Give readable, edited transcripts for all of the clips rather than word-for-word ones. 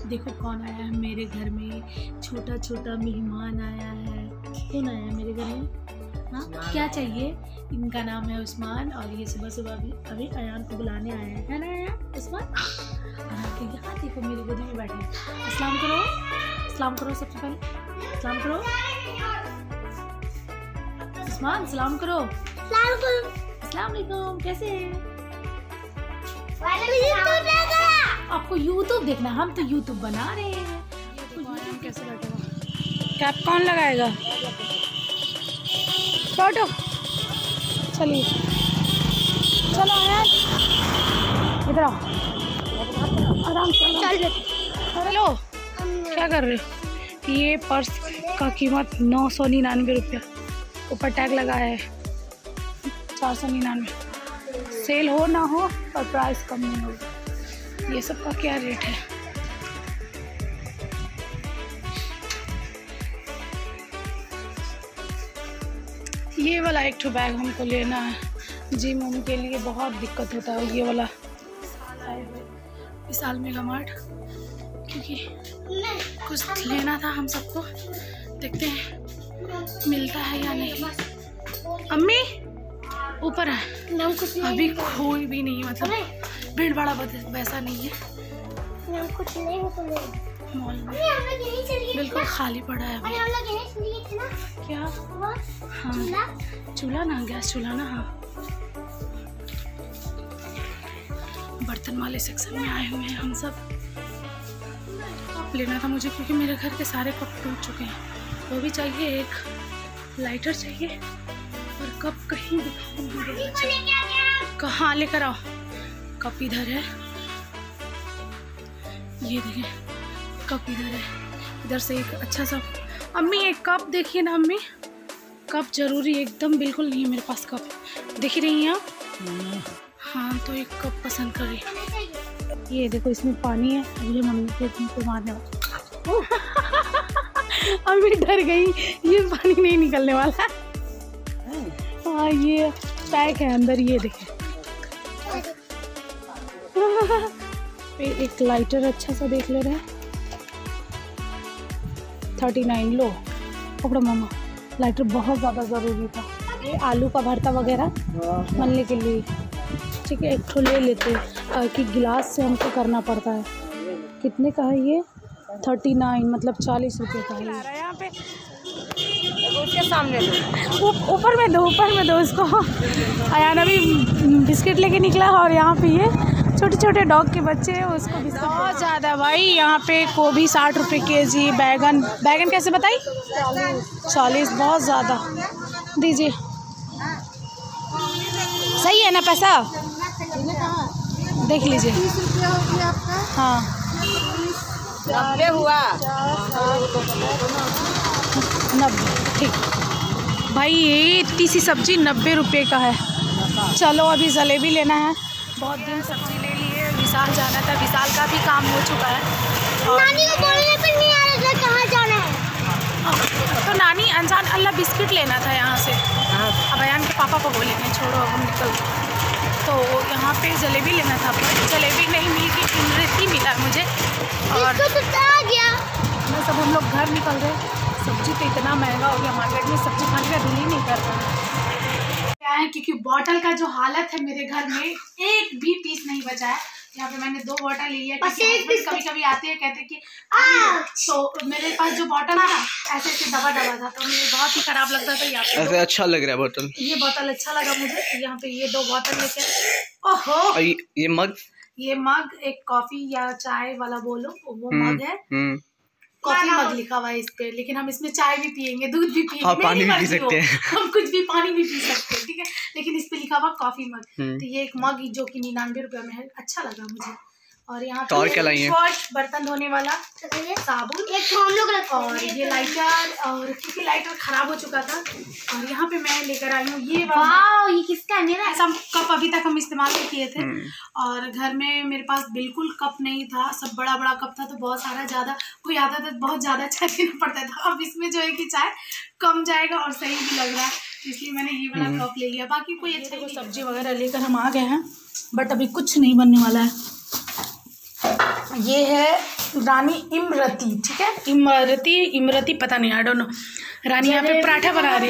देखो कौन आया है मेरे घर में, छोटा छोटा मेहमान आया है। कौन आया है मेरे घर में? हाँ, क्या चाहिए? इनका नाम है उस्मान और ये सुबह सुबह अभी अयान को बुलाने आए हैं, है ना अयान? उस्मान यहाँ देखो मेरे गोदी में बैठे हैं। अस्सलाम करो, अस्सलाम करो, सबसे पहले अस्सलाम करो। उस्मान सलाम करो। अस्सलाम वालेकुम, कैसे हैं? आपको यूट्यूब देखना, हम तो यूट्यूब बना रहे हैं। यूट्यूब कैसे बैठेगा? कैप कौन लगाएगा? फोटो चलिए, चलो यार इधर आओ, आराम से चलो। क्या कर रहे हो? ये पर्स का कीमत 999 रुपया, ऊपर टैग लगा है 499। सेल हो ना हो और प्राइस कम नहीं होगा। ये सब का क्या रेट है? ये वाला एक ठो बैग हमको लेना है, जिम उम के लिए बहुत दिक्कत होता है। ये वाला विशाल मेगा मार्ट, क्योंकि कुछ लेना था हम सबको, देखते हैं मिलता है या नहीं। अम्मी ऊपर है, अभी कोई भी नहीं है, मतलब भीड़ भाड़ा वैसा नहीं है। कुछ नहीं मॉल में बिल्कुल खाली पड़ा है अभी। क्या? हाँ चूल्हा ना, गैस चूल्हा ना। हाँ बर्तन वाले सेक्शन में आए हुए हैं हम सब। कप लेना था मुझे, क्योंकि मेरे घर के सारे कप टूट चुके हैं। वो भी चाहिए, एक लाइटर चाहिए, और कप कहीं दिखाई नहीं दे रहा। कहाँ लेकर आओ? कप इधर है, ये देखिए कप इधर है। इधर से एक अच्छा सा, अम्मी एक कप देखिए ना अम्मी, कप जरूरी एकदम बिल्कुल नहीं है मेरे पास कप, दिख रही हैं आप? हाँ तो एक कप पसंद करिए। ये देखो इसमें पानी है, अभी मम्मी के मारने वाला। अम्मी डर गई, ये पानी नहीं निकलने वाला है। हाँ ये पैक है अंदर, ये देखें। एक लाइटर अच्छा सा देख ले रहे हैं, 39 लो पकड़ो मामा। लाइटर बहुत ज़्यादा ज़रूरी था, ये आलू का भरता वगैरह बनने के लिए। ठीक है एक ठो ले लेते हैं, कि गिलास से हमको करना पड़ता है। कितने का है ये? 39, मतलब 40 रुपये का है। यहाँ पे उसके सामने ऊपर में दो, ऊपर में दो इसको। अयान अभी बिस्किट लेके निकला, और यहाँ पे ये छोटे छोटे डॉग के बच्चे हैं, उसको बिस्किट बहुत ज़्यादा भाई। यहाँ पे गोभी 60 रुपये केजी, बैगन कैसे बताई? 40, बहुत ज़्यादा। दीजिए, सही है ना पैसा? देख लीजिए। हाँ 90 हुआ, 90, ठीक भाई। ये इतनी सी सब्जी 90 रुपये का है। चलो अभी जलेबी लेना है, बहुत दिन सब्जी ले ली है। विशाल जाना था, विशाल का भी काम हो चुका है। और नानी को बोलने पर नहीं आ रहा था कहाँ जाना है। तो नानी अनजान अल्लाह बिस्किट लेना था यहाँ से। अब अयान के पापा को बोलेंगे छोड़ो अब हम निकल। तो यहाँ पे जलेबी लेना था, पर जलेबी नहीं मिली, इमरती मिला मुझे। और तो आ गया, बस अब हम लोग घर निकल रहे। सब्जी तो इतना महंगा हो गया, मार्केट में सब्जी खाने का दिल ही नहीं कर रहा क्या है, क्योंकि बॉटल का जो हालत है मेरे घर में, एक भी पीस नहीं बचा है। यहाँ पे मैंने 2 बॉटल ले लिया, कभी कभी आते हैं कहते कि तो मेरे पास जो बॉटल था ऐसे ऐसे दबा था, तो मुझे बहुत ही खराब लगता था। यहाँ पे ऐसे अच्छा लग रहा है बॉटल, ये बॉटल अच्छा लगा मुझे। यहाँ पे ये 2 बॉटल लेके, ओहो ये मग एक कॉफी या चाय वाला बोलो, वो मग है। कॉफी मग लिखा हुआ है इस पे, लेकिन हम इसमें चाय भी पियेंगे, दूध भी पियेंगे, पानी भी पी सकते हैं, हम कुछ भी, पानी भी पी सकते हैं, ठीक है। लेकिन इस पे लिखा हुआ कॉफी मग। तो ये एक मग जो कि 99 रुपये में है, अच्छा लगा मुझे। और यहाँ पे और क्या लाइए? बर्तन धोने वाला साबुन, एक हम लोग, और ये लाइटर, और क्योंकि लाइटर खराब हो चुका था। और यहाँ पे मैं लेकर आई हूँ ये ये किसका है? मेरा ऐसा कप अभी तक हम इस्तेमाल नहीं किए थे, और घर में मेरे पास बिल्कुल कप नहीं था, सब बड़ा बड़ा कप था, तो बहुत सारा ज़्यादा कोई आता था बहुत ज़्यादा चाय पीना पड़ता था। अब इसमें जो है कि चाय कम जाएगा और सही भी लग रहा है, इसलिए मैंने ये वाला कप ले लिया। बाकी कोई अच्छा कोई सब्जी वगैरह लेकर हम आ गए हैं, बट अभी कुछ नहीं बनने वाला है। ये है रानी इमरती, ठीक है, इमरती पता नहीं, आई डोंट नो। रानी यहाँ पे पराठा बना रही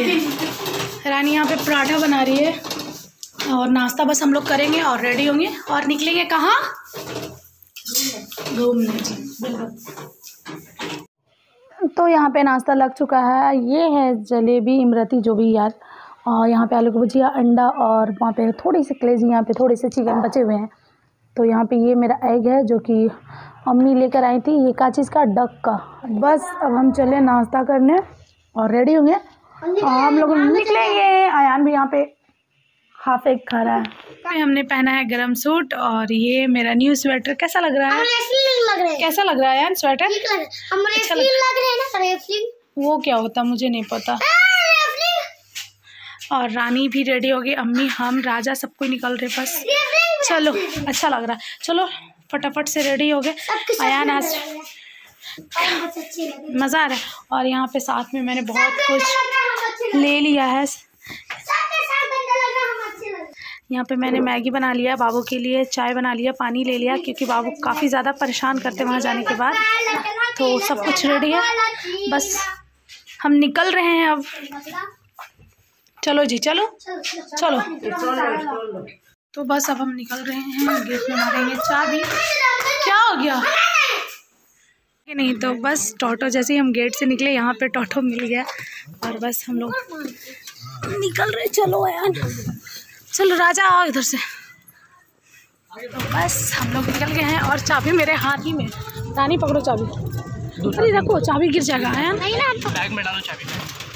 है, और नाश्ता बस हम लोग करेंगे और रेडी होंगे और निकलेंगे कहाँ? घूमने जी। तो यहाँ पे नाश्ता लग चुका है। ये है जलेबी इमरती जो भी यार, और यहाँ पे आलू की भुजिया, अंडा, और वहाँ पे थोड़ी सी कलेजी, यहाँ पे थोड़े से चिकन बचे हुए हैं। तो यहाँ पे ये मेरा एग है जो कि मम्मी लेकर आई थी, ये का चीज़ का, डक का। बस अब हम चले नाश्ता करने और रेडी होंगे और हम लोग निकलेंगे। आयान भी यहाँ पे हाफ एग खा रहा है। हमने पहना है गरम सूट और ये मेरा न्यू स्वेटर। कैसा लग रहा है? कैसा लग रहा है यार स्वेटर? अच्छा लग रहा है ना? वो क्या होता मुझे नहीं पता। और रानी भी रेडी हो गई, अम्मी, हम, राजा, सब कोई निकल रहे बस। चलो अच्छा लग रहा है, चलो फटाफट से रेडी हो गए। आयान आज मज़ा आ रहा है। और यहाँ पे साथ में मैंने बहुत कुछ ले लिया है। यहाँ पे मैंने मैगी बना लिया बाबू के लिए, चाय बना लिया, पानी ले लिया, क्योंकि बाबू काफ़ी ज़्यादा परेशान करते वहाँ जाने के बाद। तो सब कुछ रेडी है, बस हम निकल रहे हैं अब। चलो जी, चलो। तो बस अब हम निकल रहे हैं, गेट में मारेंगे चाबी। क्या हो गया? नहीं तो बस टोटो जैसे ही हम गेट से निकले यहाँ पे टोटो मिल गया और बस हम लोग निकल रहे। चलो यार, चलो राजा आओ इधर से। तो बस हम लोग निकल गए हैं और चाबी मेरे हाथ ही में। रानी पकड़ो चाबी। अरे रखो, चाबी गिर जाएगा। आया बैग में डालो चाबी।